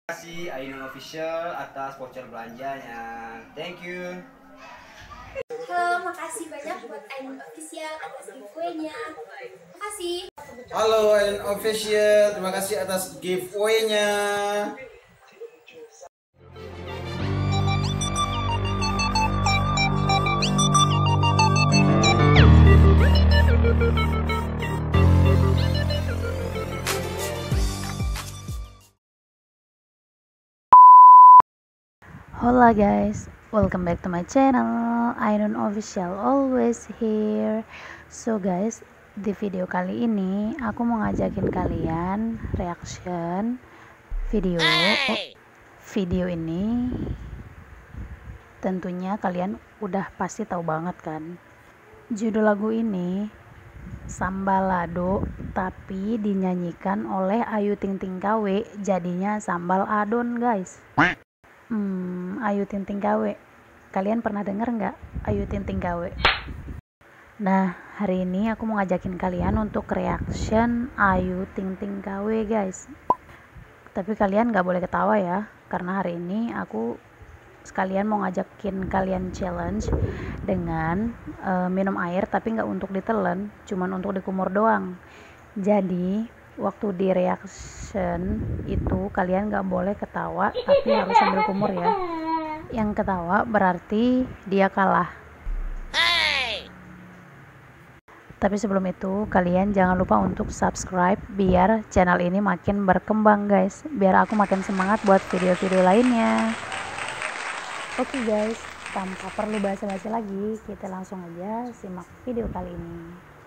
Kasih Ainun Official atas voucher belanjanya. Thank you. Halo, makasih banyak buat Ainun Official atas giveaway-nya. Makasih. Halo Ainun Official, terima kasih atas giveaway-nya. Hola guys, welcome back to my channel. Ainun Official always here. So guys, di video kali ini aku mau ngajakin kalian reaction video. Video ini tentunya kalian udah pasti tahu banget kan. Judul lagu ini Sambalado, tapi dinyanyikan oleh Ayu Ting Ting KW, jadinya Sambal Adon guys. Ayu Ting Ting KW, kalian pernah denger nggak Ayu Ting Ting KW? Nah, hari ini aku mau ngajakin kalian untuk reaction Ayu Ting Ting KW guys. Tapi kalian nggak boleh ketawa ya, karena hari ini aku sekalian mau ngajakin kalian challenge dengan minum air, tapi nggak untuk ditelan, cuman untuk dikumur doang. Jadi waktu di reaction itu kalian gak boleh ketawa, tapi harus sambil kumur ya. Yang ketawa berarti dia kalah. Tapi sebelum itu kalian jangan lupa untuk subscribe biar channel ini makin berkembang guys, biar aku makin semangat buat video-video lainnya. Oke guys, tanpa perlu basa-basi lagi, kita langsung aja simak video kali ini.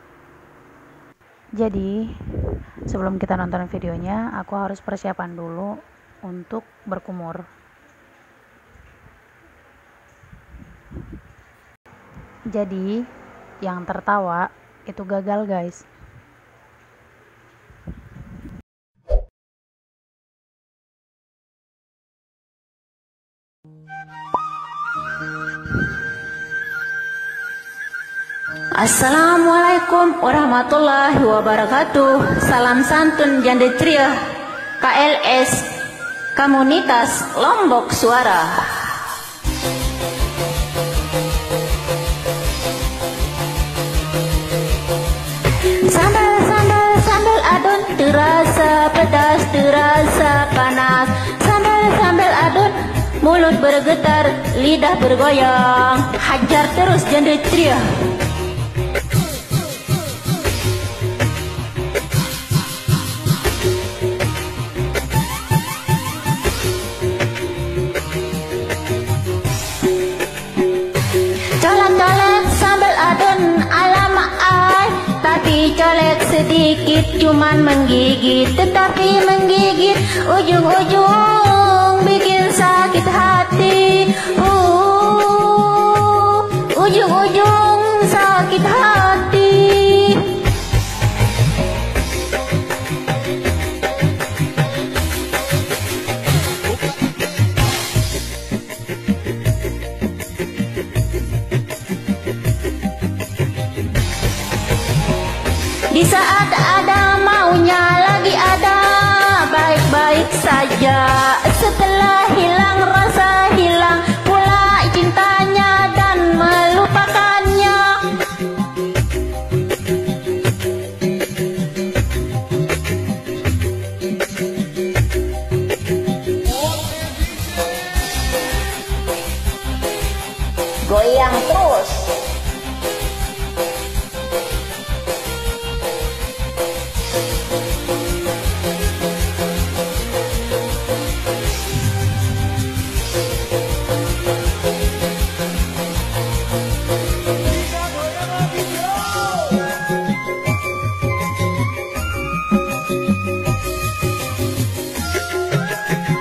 Jadi sebelum kita nonton videonya, aku harus persiapan dulu untuk berkumur. Jadi yang tertawa itu gagal guys. Assalamualaikum warahmatullahi wabarakatuh. Salam santun janda tria KLS Komunitas Lombok Suara. Sambal adon, terasa pedas, terasa panas. Sambal adon, mulut bergetar, lidah bergoyang. Hajar terus janda tria. Colek sambal adon ala maai, tapi colek sedikit cuman menggigit, tetapi menggigit ujung-ujung bikin sakit hati. Ujung-ujung sakit hati. Di saat ada maunya lagi ada baik-baik saja, setelah hilang rasa, hilang pula cintanya dan melupakannya. Goyang terus.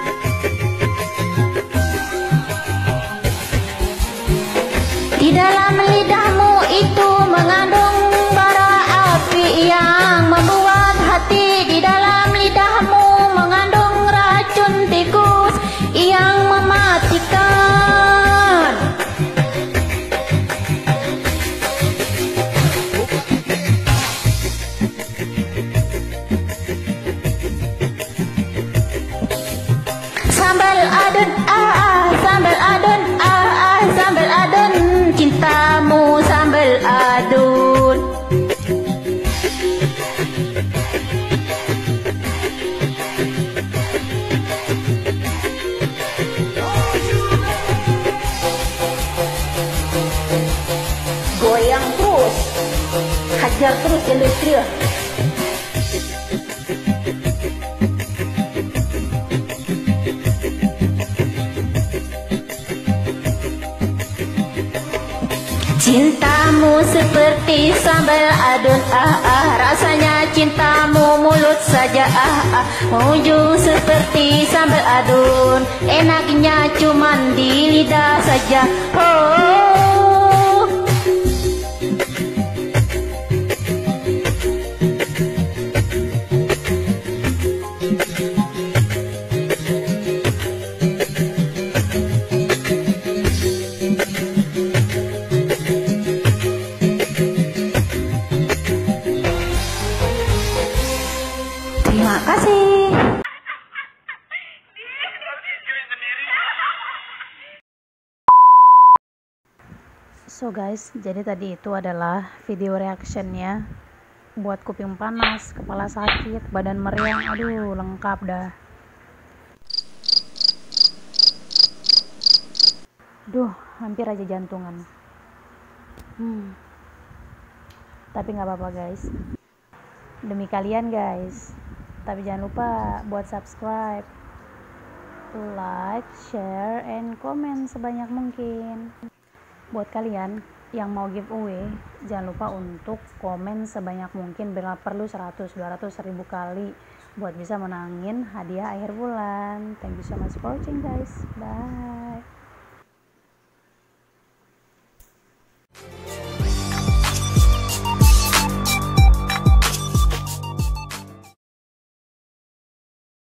Di dalam adun, sambal adun, sambal adun, cintamu sambal adun. Goyang terus, hajar terus industri. Cintamu seperti sambal adun, rasanya cintamu mulut saja, ujung seperti sambal adun, enaknya cuman di lidah saja. Oh, terima kasih. So guys, jadi tadi itu adalah video reactionnya buat kuping panas, kepala sakit, badan meriang, aduh lengkap dah. Duh, hampir aja jantungan. Tapi nggak apa-apa guys, demi kalian guys. Tapi jangan lupa buat subscribe, like, share, and comment sebanyak mungkin. Buat kalian yang mau giveaway, jangan lupa untuk komen sebanyak mungkin, bila perlu 100-200 ribu kali buat bisa menangin hadiah akhir bulan. Thank you so much for watching guys, bye.